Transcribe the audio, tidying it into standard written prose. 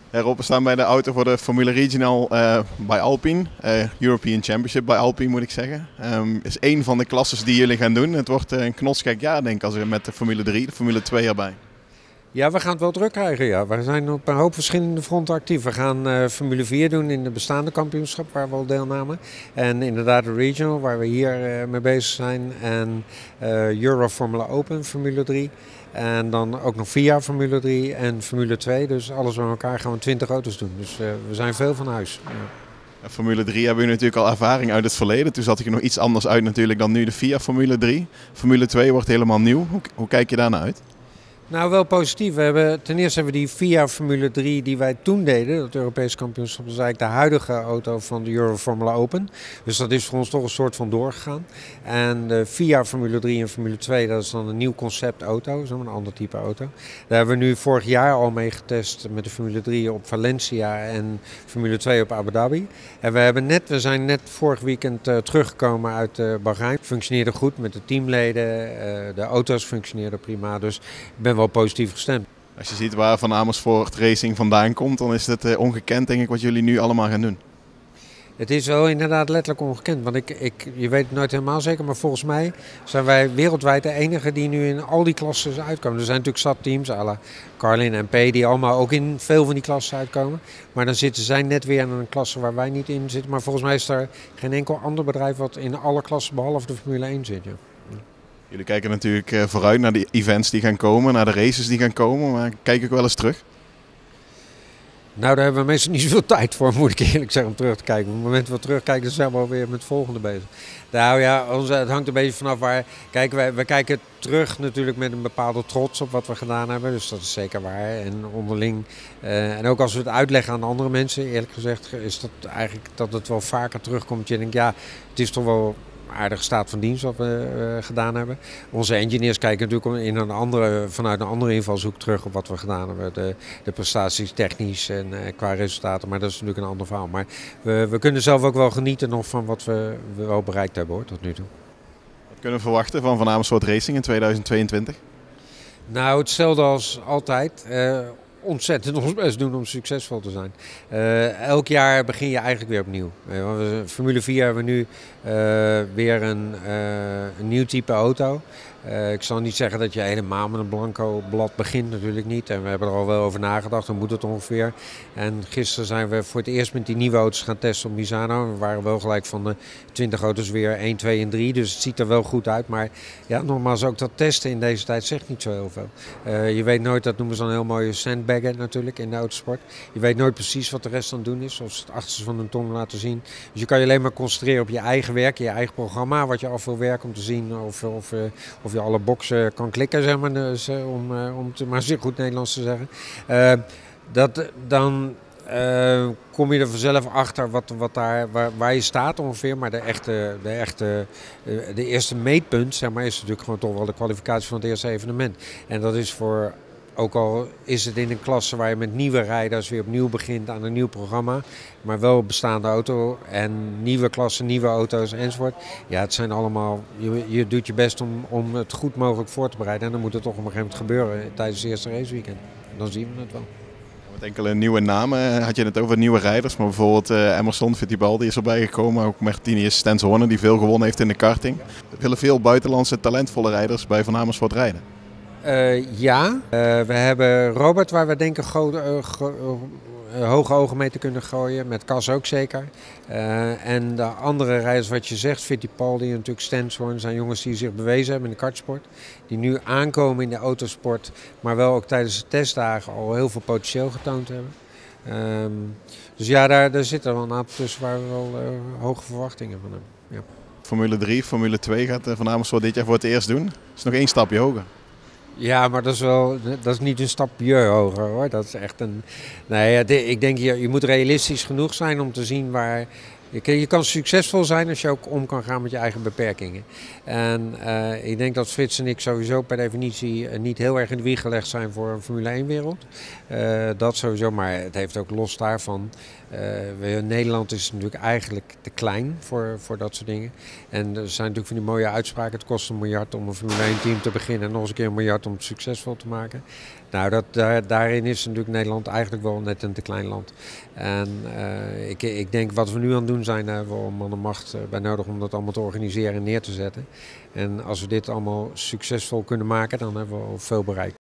Rob, we staan bij de auto voor de Formule Regional bij Alpine. European Championship bij Alpine moet ik zeggen. Is één van de klasses die jullie gaan doen. Het wordt een knotsgek jaar denk ik als we met de Formule 3, de Formule 2 erbij. Ja, we gaan het wel druk krijgen. Ja. We zijn op een hoop verschillende fronten actief. We gaan Formule 4 doen in de bestaande kampioenschap waar we al deelnamen. En inderdaad de Regional waar we hier mee bezig zijn. En Euro Formula Open Formule 3. En dan ook nog VIA Formule 3 en Formule 2. Dus alles bij elkaar gaan we 20 auto's doen. Dus we zijn veel van huis. Ja. Formule 3 hebben we natuurlijk al ervaring uit het verleden. Toen zat ik er nog iets anders uit natuurlijk dan nu de VIA Formule 3. Formule 2 wordt helemaal nieuw. Hoe kijk je daar naar uit? Nou, wel positief. Ten eerste hebben we die VIA Formule 3 die wij toen deden, dat Europese kampioenschap, dat is eigenlijk de huidige auto van de Euro Formula Open. Dus dat is voor ons toch een soort van doorgegaan. En de VIA Formule 3 en Formule 2, dat is dan een nieuw concept auto, een ander type auto. Daar hebben we nu vorig jaar al mee getest met de Formule 3 op Valencia en Formule 2 op Abu Dhabi. En we zijn net vorig weekend teruggekomen uit Bahrein. Functioneerde goed met de teamleden, de auto's functioneerden prima, dus ik ben wel positief gestemd. Als je ziet waar Van Amersfoort Racing vandaan komt, dan is het ongekend denk ik wat jullie nu allemaal gaan doen. Het is wel inderdaad letterlijk ongekend, want je weet het nooit helemaal zeker, maar volgens mij zijn wij wereldwijd de enige die nu in al die klassen uitkomen. Er zijn natuurlijk zat teams, à la Carlin en P, die allemaal ook in veel van die klassen uitkomen. Maar dan zitten zij net weer in een klasse waar wij niet in zitten. Maar volgens mij is er geen enkel ander bedrijf wat in alle klassen behalve de Formule 1 zit. Ja. Jullie kijken natuurlijk vooruit naar de events die gaan komen, naar de races die gaan komen, maar kijk ik wel eens terug? Nou, daar hebben we meestal niet zoveel tijd voor, moet ik eerlijk zeggen, om terug te kijken. Op het moment dat we terugkijken, zijn we alweer met het volgende bezig. Nou ja, het hangt een beetje vanaf waar. Kijk, we kijken terug natuurlijk met een bepaalde trots op wat we gedaan hebben. Dus dat is zeker waar. En onderling. En ook als we het uitleggen aan andere mensen, eerlijk gezegd, is dat eigenlijk dat het wel vaker terugkomt. Je denkt, ja, het is toch wel aardige staat van dienst wat we gedaan hebben. Onze engineers kijken natuurlijk vanuit een andere invalshoek terug op wat we gedaan hebben. De prestaties technisch en qua resultaten, maar dat is natuurlijk een ander verhaal. Maar we kunnen zelf ook wel genieten nog van wat we wel bereikt hebben hoor, tot nu toe. Wat kunnen we verwachten van Amersfoort Racing in 2022? Nou, hetzelfde als altijd. Ontzettend ons best doen om succesvol te zijn. Elk jaar begin je eigenlijk weer opnieuw. Formule 4 hebben we nu weer een nieuw type auto. Ik zal niet zeggen dat je helemaal met een blanco blad begint, natuurlijk niet. En we hebben er al wel over nagedacht, hoe moet het ongeveer. En gisteren zijn we voor het eerst met die nieuwe auto's gaan testen op Misano. We waren wel gelijk van de 20 auto's weer 1, 2 en 3. Dus het ziet er wel goed uit. Maar ja, nogmaals, ook dat testen in deze tijd zegt niet zo heel veel. Je weet nooit, dat noemen ze dan een heel mooie sandbaggen natuurlijk in de autosport. Je weet nooit precies wat de rest aan het doen is. Of ze het achterste van hun tong laten zien. Dus je kan je alleen maar concentreren op je eigen werk, je eigen programma. Wat je af wil werken om te zien of je alle boxen kan klikken, zeg maar, dus, om het maar zeer goed Nederlands te zeggen. Dan kom je er vanzelf achter waar je staat ongeveer. Maar de eerste meetpunt, zeg maar, is natuurlijk gewoon toch wel de kwalificatie van het eerste evenement. En dat is ook al is het in een klasse waar je met nieuwe rijders weer opnieuw begint aan een nieuw programma, maar wel bestaande auto en nieuwe klassen, nieuwe auto's enzovoort. Ja, het zijn allemaal, je doet je best om het goed mogelijk voor te bereiden en dan moet het toch op een gegeven moment gebeuren tijdens het eerste raceweekend. Dan zien we het wel. Met enkele nieuwe namen had je het over nieuwe rijders, maar bijvoorbeeld Emerson Fittipaldi is erbij gekomen, ook Martinez Stenshorne die veel gewonnen heeft in de karting. Er willen veel buitenlandse talentvolle rijders bij Van Amersfoort rijden. We hebben Robert waar we denken hoge ogen mee te kunnen gooien. Met Cas ook zeker. En de andere rijders wat je zegt, Fittipaldi en natuurlijk Stenshorn, zijn jongens die zich bewezen hebben in de kartsport. Die nu aankomen in de autosport, maar wel ook tijdens de testdagen al heel veel potentieel getoond hebben. Dus ja, daar zitten wel een aantal tussen waar we wel hoge verwachtingen van hebben. Ja. Formule 3, Formule 2 gaat Van Amersfoort dit jaar voor het eerst doen. Dat is nog één stapje hoger. Ja, maar dat is niet een stapje hoger hoor. Dat is echt een. Nee, ik denk je moet realistisch genoeg zijn om te zien Je kan succesvol zijn als je ook om kan gaan met je eigen beperkingen. En ik denk dat Frits en ik sowieso per definitie niet heel erg in de wieg gelegd zijn voor een Formule 1 wereld. Dat sowieso, maar het heeft ook los daarvan. Nederland is natuurlijk eigenlijk te klein voor dat soort dingen. En er zijn natuurlijk van die mooie uitspraken. Het kost 1 miljard om een Formule 1 team te beginnen en nog eens een keer 1 miljard om het succesvol te maken. Nou, daarin is natuurlijk Nederland eigenlijk wel net een te klein land. En ik denk wat we nu aan het doen zijn, hebben we wel man en macht bij nodig om dat allemaal te organiseren en neer te zetten. En als we dit allemaal succesvol kunnen maken, dan hebben we al veel bereikt.